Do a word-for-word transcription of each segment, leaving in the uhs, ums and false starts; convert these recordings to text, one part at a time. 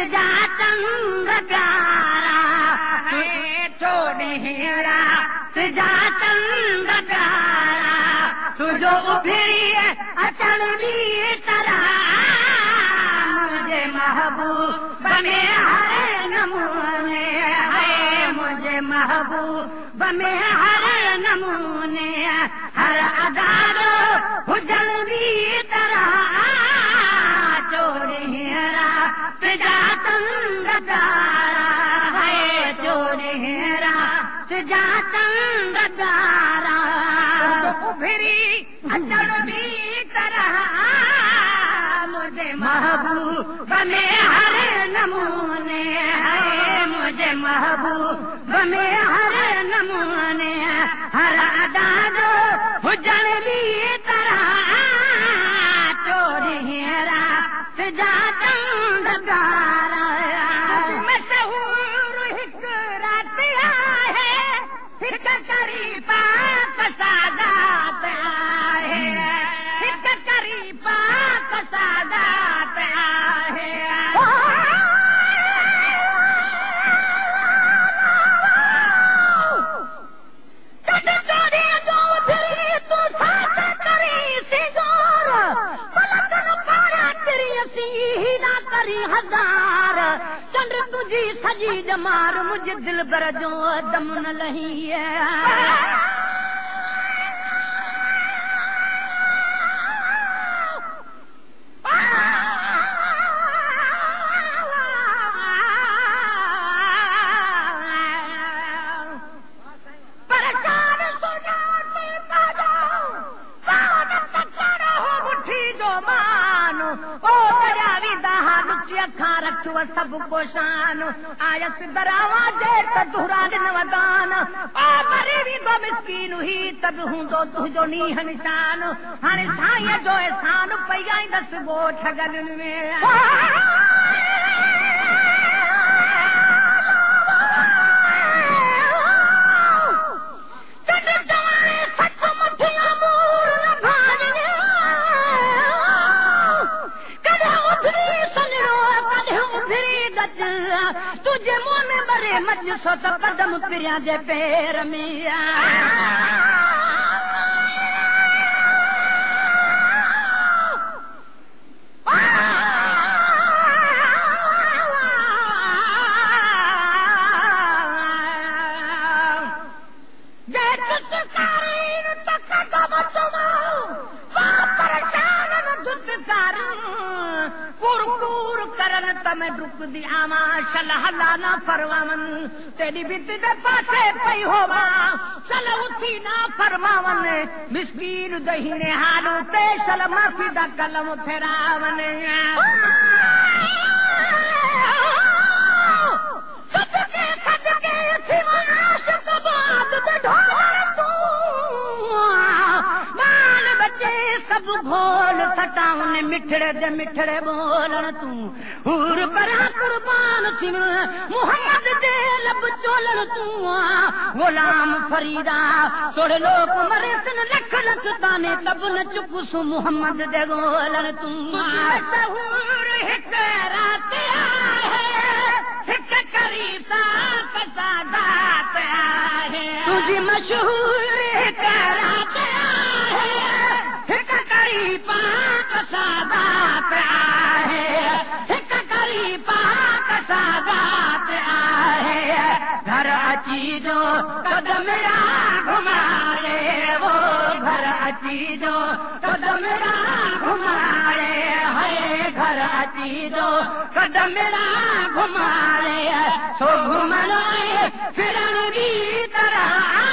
तुझा चंद प्यारा छोड़ेरा तुझा चंद प्यारा तुझो उभिरी अचण बि तरा मुझे महबूब में हर नमूने है मुझे महबूब में हर नमूने हर अदारो हुजन बि तरा चोरेरा तुझा चंद प्यारा है चोरेरा तुझा चंद प्यारा उभिरी अचण बि तरा मुझे महबूब में हर नमूने है मुझे महबूब में हर नमूने हर अदा जो हुजन बि तरा चोरेरा तुझा चंद प्यारा मशहूर हिक रात आहे हिक करी पाक सादात आहे हिक करी पाक सादात आहे तट चोरी जो फिरी तू साथ करी सिंगार पलकन पारा तेरी असी ना करी हजार चंद्र तुझी सजी जमार मुझे दिल भर जो दम न लही है परेशान सोना जो मानो ओ दरियावी दहा लुची अखां रखियो सब को शान आयस दरवाजे त दुहरान नवदान ओ मरी भी दो मिस्कीन ही तब हूंदो तुझो नीह निशान हाणे साईं जो एहसान पई आई दस ॻोठ गलनि में तुझे मुंह में बरे मज सो त कदम फिरिया जे पैर में में डुक दी आवा चल हला ना फरमावन तेरी बित दे पासे पई होवा चल उठी ना फरमावन मिस्कीन दहीने हालू ते चल माफी दा कलम फेरावन सदके सदके थी आशिक बात दे ढोल तू बाल बच्चे सब घोल सटावन मिठड़े दे मिठड़े बोलन तू हूर परा कुर्बान थी मोहम्मद दे लब चोलन तू गुलाम फरीदा तोड़े लोग मरे सन लख लख ताने तब न चुप सु मोहम्मद दे गोलन तू मशहूर हिक रात आहे हिक करी साक सादात आहे तुझी मशहूर हिक रात आहे हिक करी पाक सादात आहे पाक सादात आहे घर अची जो कदमरा घुमारे वो घर अची जो कदमरा घुमारे है घर अची जो कदमरा घुमारे सो घुमण फिरण बि तरह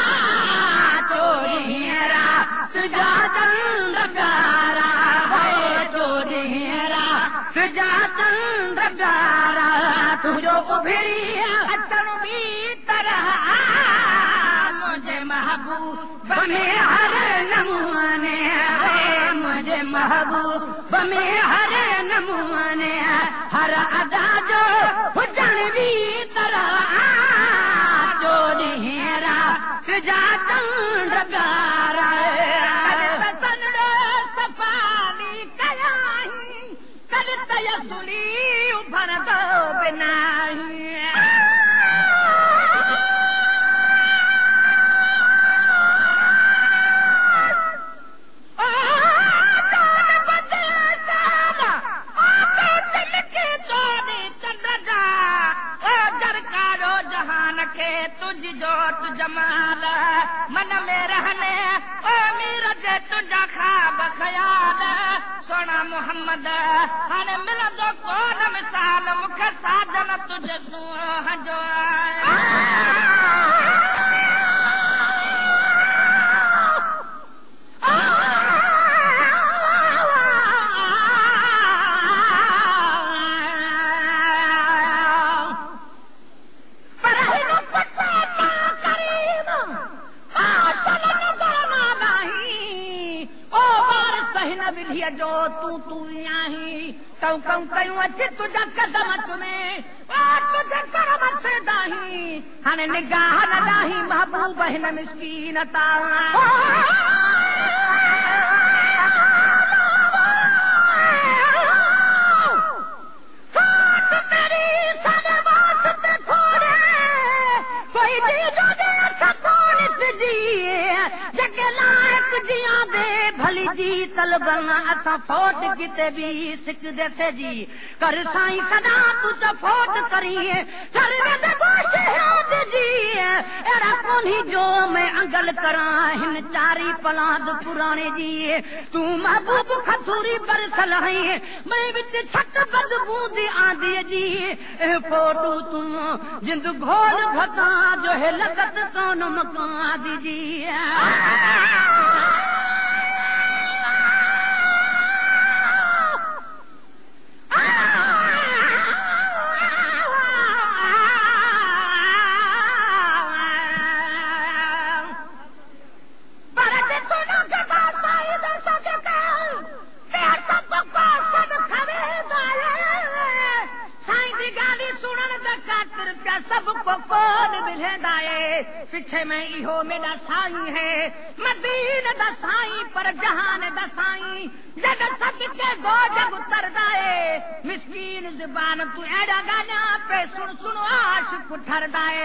चोरीरा तुझा चंद प्यारा है चोरीरा तुझा चंद प्यारा तुझो उभिरी अचण बि तरह मुझे महबूब में हर नमूने है मुझे महबूब में हर नमूने हर अदा जो हुजन बि तरह चोरीरा तुझा चंद प्यारा सफ़ाली कयाई कल तयसुली उभर दो बिना तुझ जोत जमाल मन में रहने ओ मीरज तुझा ख्वाब ख्याल सोना मोहम्मद हाणे मिलंदो कोन मिसाल मूंखे साजन तुझ सूंह जो जो तू तू आहीं कऊं कऊं कयूं अची तुझा कदम चुमे तुझे करम से दाही हाणे निगाह न ॾाही महबूब हिन मिस्कीन तां जी तलबन असां फोट किते भी सिक देसे जी कर साईं सदा तू त फोट करिए कर में गोश हेद जी एड़ा कोनी जो मैं अंगल करां हिन चारी पलाद पुराने जी तू महबूब खथूरी बरसल है मैं विच छत बद बूंदी आंदी जी ए फोटू तू जिंद घोल घता जो है लगत कोन मकां दी जी पिछे में इहो मेरा साईं है मदीन दा साईं पर जहान दा साईं जग सदके गो जग उतरदाए मिस्कीन जुबान तू एड़ा गाना पे सुन सुन आशिक ठरदाए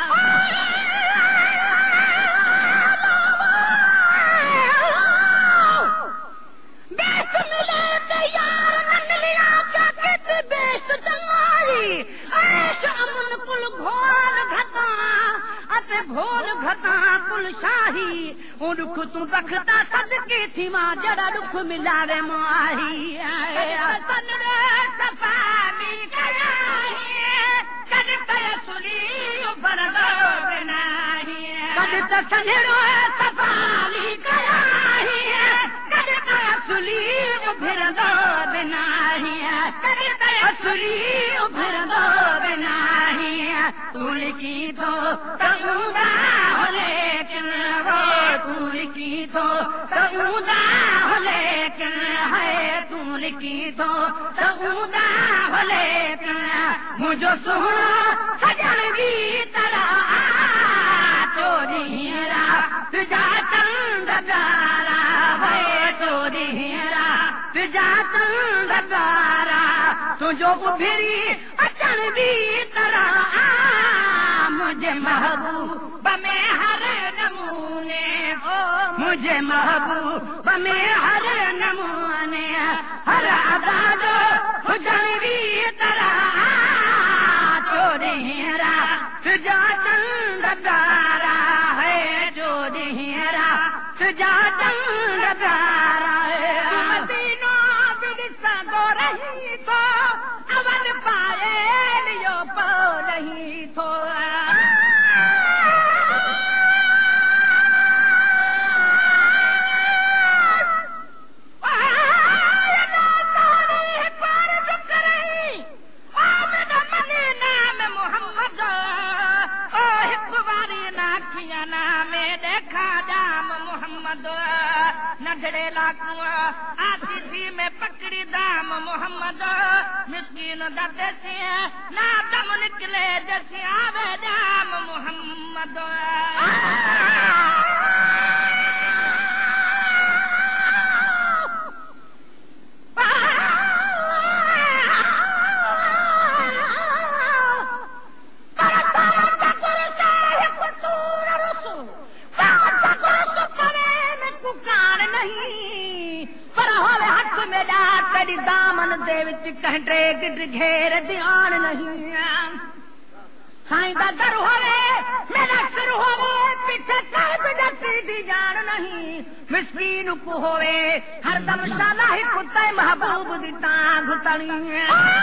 बेस मिले ते यार नंदलिया क्या कहते बेस चंगाई ऐश अमन कुल घोर घटा अते घोर घटा कुल शाही उनख तू बखता सदके थी मां जड़ा दुख मिलावे माही तनरे सफानी कयाही कद तयसुली बरदो बिनाही कद तसनेरो सफानी कयाही कद तयसुली बरदो बिनाही कद तयसुली बरदो बिनाही तू लिखी तो तऊदा हो लेकिन वो तू लिखी तो तऊदा हो लेकिन है तू लिखी तो तऊदा हो लेकिन मुझो सुनो सजन भी तरह चोरी हीरा तुझा चंद गारा है चोरी हीरा तुझा चंद गारा तुझो उभिरी अचन भी तरह मुझे महबूब में हर नमूने हो मुझे महबूब में हर नमूने हर आजाद हुजन भी तरह चोरी हीरा तुझा चंद गारा है चोरी हीरा तुझा चंद गारा है मदीना बिरसा दो रही तो अवर पाए लियो पो नहीं तो नजरे लाकुआ आसिफी में पकड़ी दाम मोहम्मद मिस्कीन दसी ना दम निकले जैसी आवे दाम मोहम्मद दामन दे विच कहंडे गिड घेर ध्यान नहीं साईं दा दर होवे मेरा सिर होवे पीछे काब जती दी जान नहीं मिस्कीन को होवे हरदम शाला ही कुत्ते महबूब दी टांग घुटणी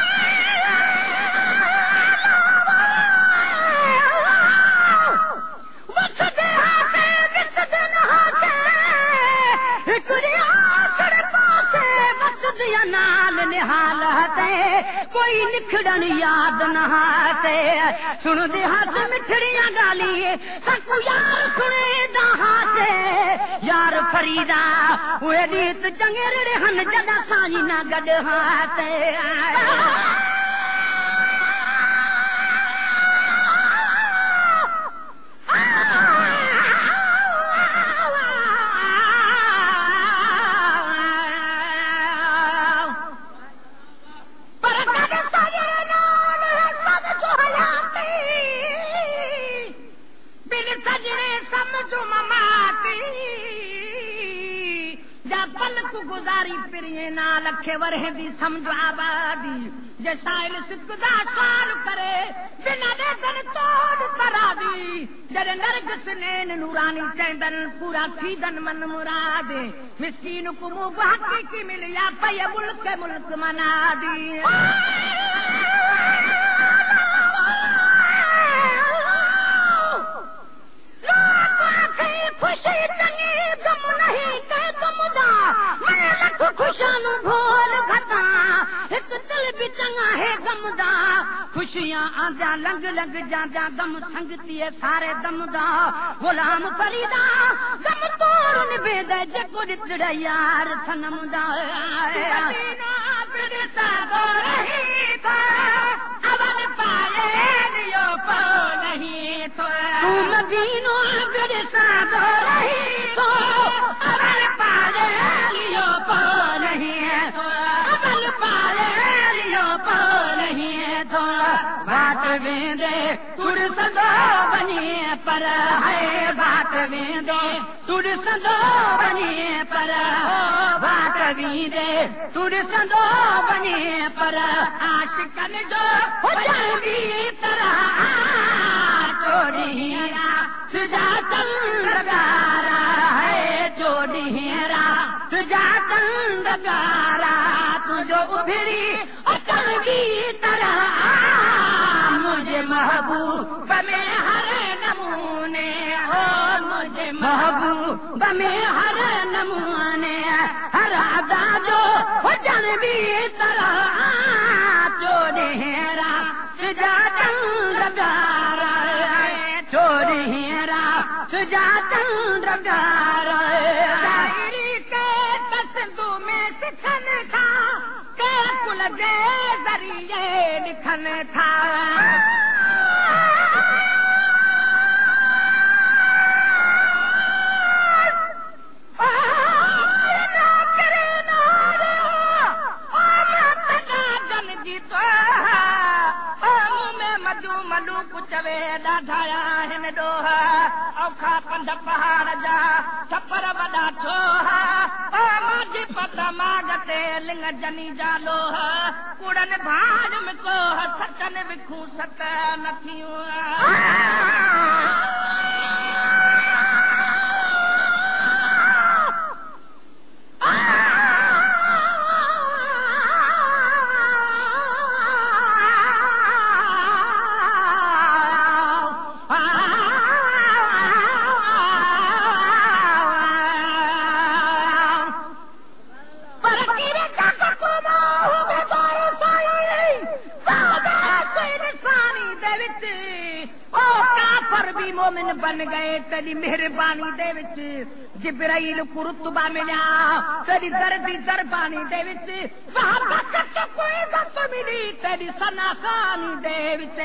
वसदे हाथे विसदे नहाते हिकड़ी आसड़ पासे वसदिया नाल निहाल हते कोई निखड़न याद नहाते सुन दे हाथ मिठड़ियां गाली सकू यार सुने दहाते यार फरीदा उहे रीत चंगेरे हन जदा साई ना गड हाते गुजारी फिरिए ना लखे वरहे दी समझ आबादी जे साइल सिद्धा साल करे बिना दे दन तोड़ तरा दी जरे नरगिस नैन नूरानी चंदन पूरा थीदन मन मुराद मिस्कीन को मुंह हकी की मिल या पय मुल्क मुल्क मना दी खुशी चंगी गम नहीं के तुम दा मैं लख खुशानू घोल घटा एक दिल भी चंगा है गम दा खुशियां आजा लंग लंग जाजा गम संगती है सारे दम दा गुलाम फरीदा गम तोड़ निभेद जको दितड़ा यार सनम दा मदीना बिरसा दो रही था अवन पाए दियो पो नहीं तो तू मदीनो बिरसा दो रही तो अवन पाए लियो पो नहीं है तो अवन पाए लियो पो नहीं है तो बात वेंदे तुर सदो बनी पर है बात वेंदे तुर सदो बनी पर बात वेंदे तुर सदो बनी पर आशिकन जो हुजर भी तरह चोरिया तुझा चंदगारा है चोरिया तुझा चंदगारा तुझो उभरी अचल की तरह मुझे महबूब में हर नमूने हो मुझे महबूब में हर नमूने हर अदा जो हुजर भी तरह चोरिया तुझा चंदगारा चोरिया तुझा चंदगारा शायरी के तसदू में सिखन था के कुल के जरिए लिखन था चवे ॾाढाया हिन ॾोहा औखा पंध पहाड़ जा छपर वॾा छोहा माझी पत माग ते लिंग जनी जा लोहा कूड़न भाॼ में कोह सटन विखूं सट नथियूं मोमिन बन गए तेरी मेहरबानी दे विच जिब्राइल को रुतबा मिला तेरी दर्दी दरबानी दे विच सहाबत को कोई गत मिली तेरी सना खानी दे विच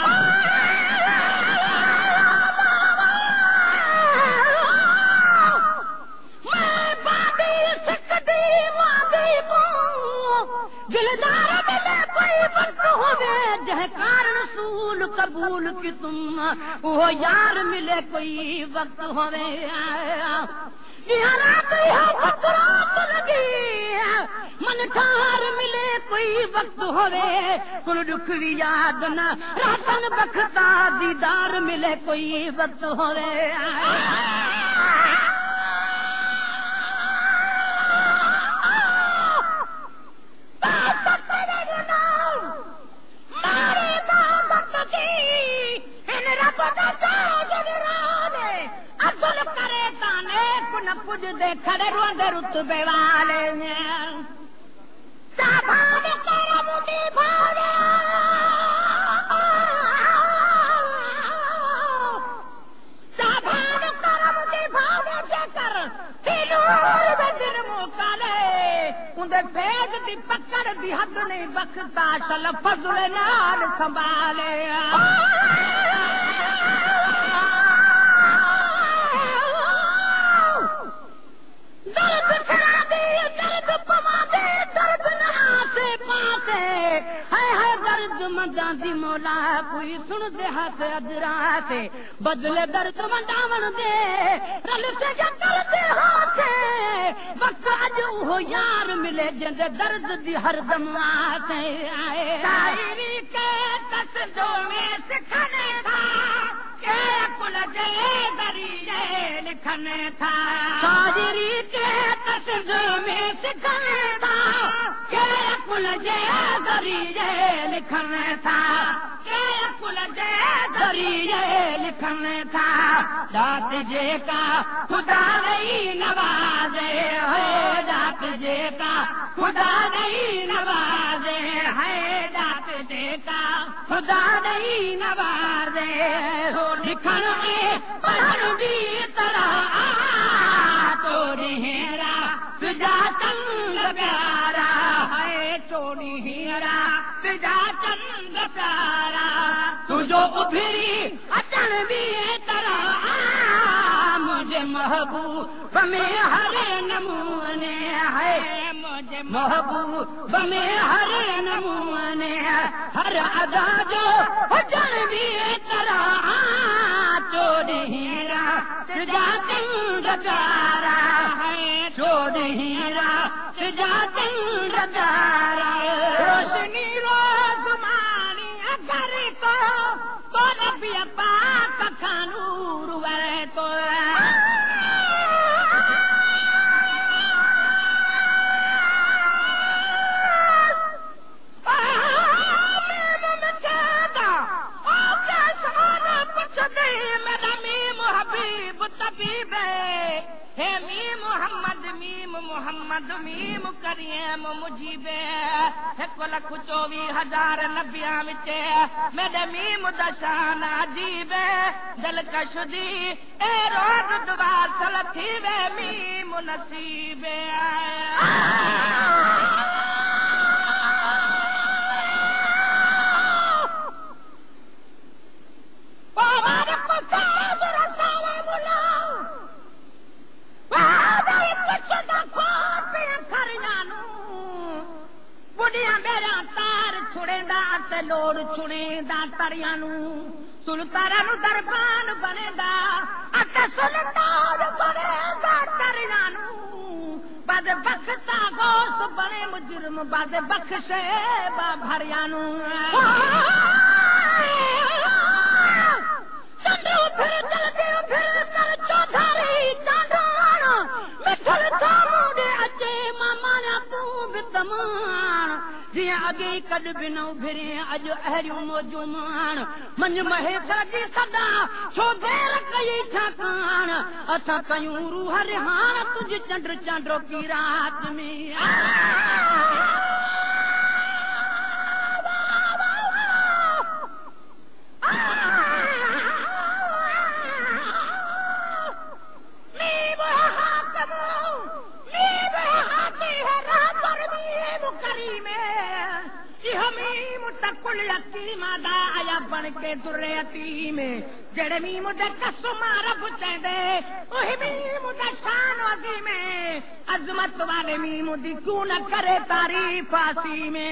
मैं बादी सकती मादी को दिलदार मिले कोई वक्त होवे जह कारण सूल कबूल की तुम वो यार मिले कोई वक्त होवे रात रात लगी मन ठार मिले कोई वक्त होवे कुल दुख भी याद न रातन बखता दीदार मिले कोई वक्त होवे दे खड़े रोंदे रुतबे वाले साभान करमुदी भावे साभान करमुदी भावे जेकर तिलूर दे दिन मुकाले उंदे भेद दी पकड़ दी हद नहीं बख्ता सल फजल नाल संभाले दर्द छड़ा दे दर्द पवा दे दर्द न आसे पासे हाय हाय दर्द मंदा दी मौला कोई सुन दे हाथ अजरा से बदले दर्द मंदावन दे रल से जकर दे हाथे वक्त अज वो यार मिले जिंदे दर्द दी हरदम आसे आए शायरी के तसदो में सिखने था के कुल जे दरिए लिखने था शायरी के तसदो में सिखने था के कुल जे दरिए लिखने था के कुल जे दरिए लिखने था दात जे का खुदा नहीं नवाजे है दात जे का खुदा नहीं नवाजे है दात जे का खुदा नहीं नवाजे हो लिखन में पढ़न भी तरह तोड़ी हेरा तुझा चंद प्यारा है तोड़ी हेरा तुझा चंद प्यारा तुझो उभरी अचन भी तरह मुझे महबूब में हर नमूने है मुझे महबूब में हर नमूने हर अदा जो अचन भी तरह चोरी हीरा तुझा चंद प्यारा है चोरी हीरा तुझा चंद प्यारा रोशनी रोज़मानी अगर को तो नबी पाक खानूर वे तो हे मीम मोहम्मद मीम मोहम्मद मीम करीम मुजीबे एक लख चौबी हजार नबिया विच मेरे मीम दा शान अजीबे दिलकश दी ए रोज दुआ सलथी वे मीम नसीबे लोड़ छुड़ेंदा तरिया सुल्ताना नु दरबान बनेदा अते सुल्तान बनेदा तरिया बद बख्ता गोस बने मुजरम बद बख्शे बा भरिया चंद्रो फिर चलते फिर कर चौधारी चांडान मिठल थामुडे अचे मामा ने तू भी तमान जियां अगे कद भी न उभरे अज अहरियूं मौजूं मान मंझ महेश्वर जी सदा छो देर कई छाकान असां कयूं रूह रिहान तुझ चंड चांडो की रात में आया बन के दुरे में जड़े मीम दे कसमा रब चंदे ओही मीम दा शान अजी में अजमत वाले मीम दी क्यों न करे तारीफ फासी में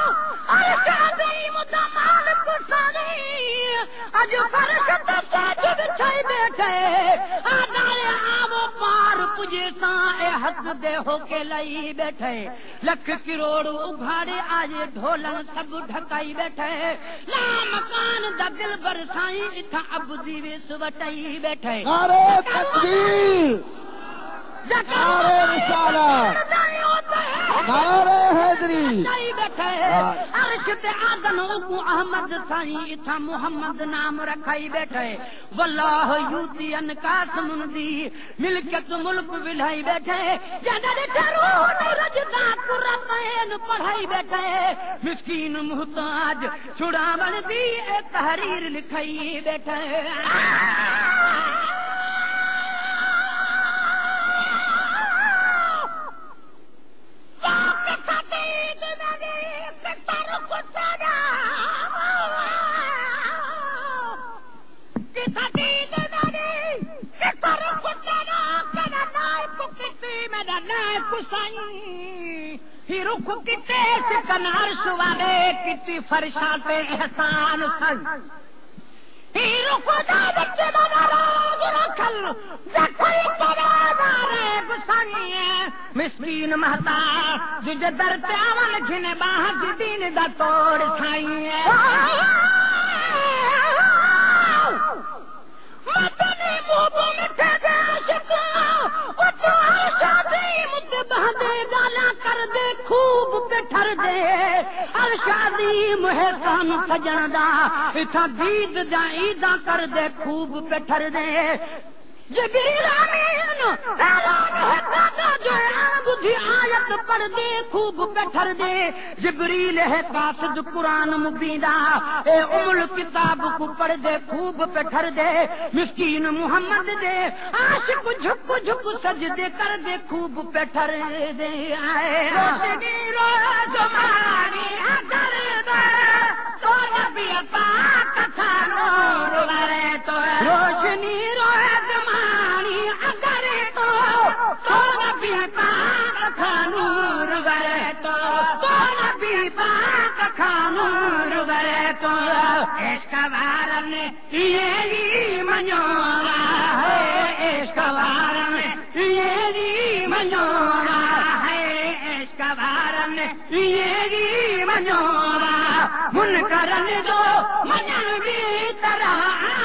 अरे शादी मुदा मालिक सानी अज फर्श ते बिछाई बैठे आदारे आवो पार पुजे सा ए हक दे होके लई बैठे लख करोड़ उघाड़े आज ढोलन सब ढकाई बैठे ला मकान दा दिल बरसाई इथा अब दीवे सुवटाई बैठे नारे तकबीर नारे रिसालत नारे हैदरी बैठे अर्श ते आदन उकु अहमद साईं इथा मोहम्मद नाम रखाई बैठे वल्लाह यूतियन कासमुन दी मिलकत मुल्क विलाई बैठे जदर ठरो रजदा कुरतैन पढ़ाई बैठे मिस्कीन मुहताज छुड़ावन दी ए तहरीर लिखाई बैठे रुख किते कनार सुवाले किती फरशाते एहसान सन ही रुख दा बच्चे दा नाराज रखल जखई पवादारे गुसानी मिस्कीन महता जिजे दर ते आवल घिने बाह दीन दा तोड़ छाई मतने मोबो मिठे दे आशिक उतो शादी मुद्दे बहदे गाला कर दे खूब पिठर दे अल शादी मुहे सान सजन दा इथा गीत जा ईदा कर दे खूब पिठर दे जबीर आमीन ऐलान है दादा जो बुद्धि आयत पढ़ दे खूब पिठर दे जिब्रील है पास जो कुरान मुबीदा ए उमुल किताब को पढ़ दे खूब पिठर दे मिस्कीन मुहम्मद दे आशिक झुक झुक सजदे कर दे खूब पिठर दे आए रोशनी रोज मारी कर दे तो नबी पाक था नूर वरे तो रोशनी रोज मारी अगर तो तो नबी पाक था नूर वरे तो तो नबी पाक था नूर वरे तो इश्क वारन ये मनोरा है इश्क वारन ये मनोरा है इश्क वारन ये मनोरा मुनकरन जो मनन भी तरह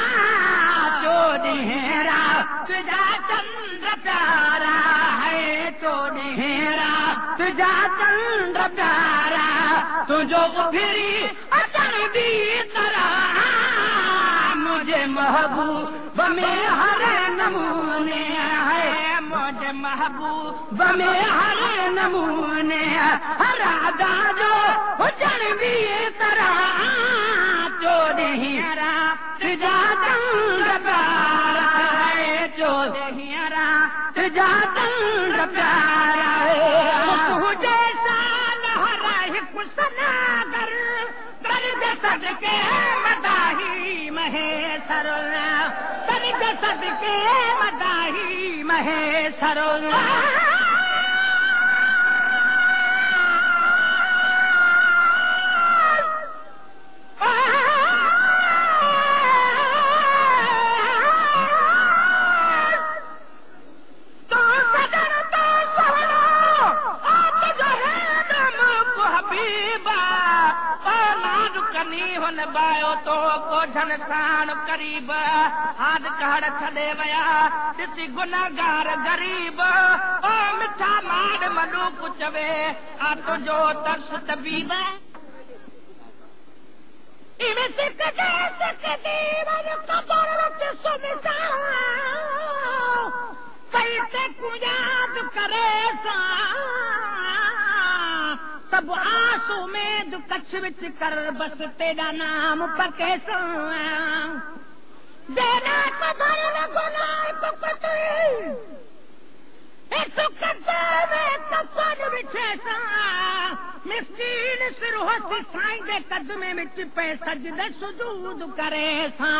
जो दिहेरा तुझा चंद्र प्यारा है तो दिहेरा तुझा चंद्र प्यारा तुझो फिरी अचन भी तरह मुझे महबूब में हर नमूने है मुझे महबूब में हर नमूने हर आदा जो उजन भी तरह जो दिहेरा तुझा चंद्र प्यारा है जो दिहेरा तुझा चंद्र प्यारा है तुझे साल हरा ही कुसनागर कर दे सदके मदाही महेशर कर दे सदके मदाही महेशर बायो तो कोठन साण करीब हाथ कहड़ छॾे वया ॾिसी गुनाहगार गरीब ओ मिठा माड़ मलूक चवे आ तुंहिंजो तरस तबीब इवे सिक के सिक दीवन कबर विच सुमिसा कई ते कुयाद करे सा तब आंसू में कच्छ विच कर बस तेरा नाम पके सो देना कबर न गुनाह तो कतई एक कच्छ में कफन बिछे सा मिस्कीन सिर होसी साईं दे कदमे विच पे सजदे सुजूद करे सा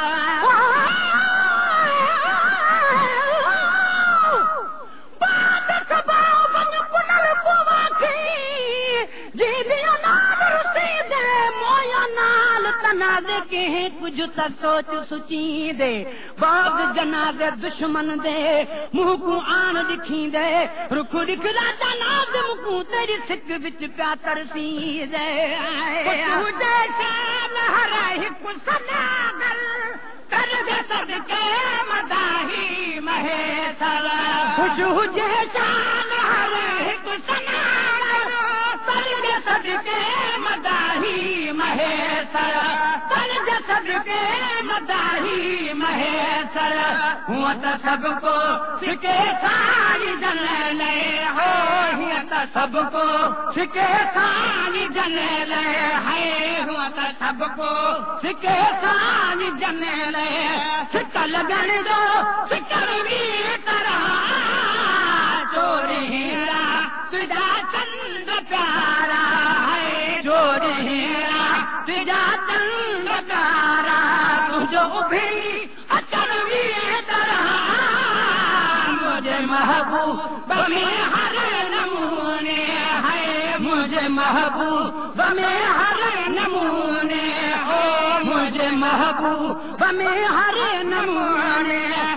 बात सबाओ बन पुनल को वाखी जी दियो नाल रुसी दे मोया नाल तनाज़े कंहिं कुझु त सोच सुचींदे बाग जनाज़े दुश्मन दे मुंह को आन ॾिखींदे रुख ॾिखदा तनाज़ मुकूं तेरी सिक विच पिया तरसींदे तुझे शान हर हिकु सनागल कर दे सदके मदाही महेसर खुश हुजे शान हर हिकु सनागल कर दे सदके मदाही महेसर कर दे सदके मदाही महेसर हुआ त सबको सिके सारी जने हो हुआ त सबको सिके सारी जने है हुआ त सबको सिके सारी जने सिक लगन दो सिकर भी तरह चोरी हीरा तुझा चंद प्यारा है चोरी हीरा तुझा चंद प्यारा तुझो भी अचर भी तरह मुझे महबूब में हर नमूने है मुझे महबूब में हर नमूने हो मुझे महबूब में हर नमूने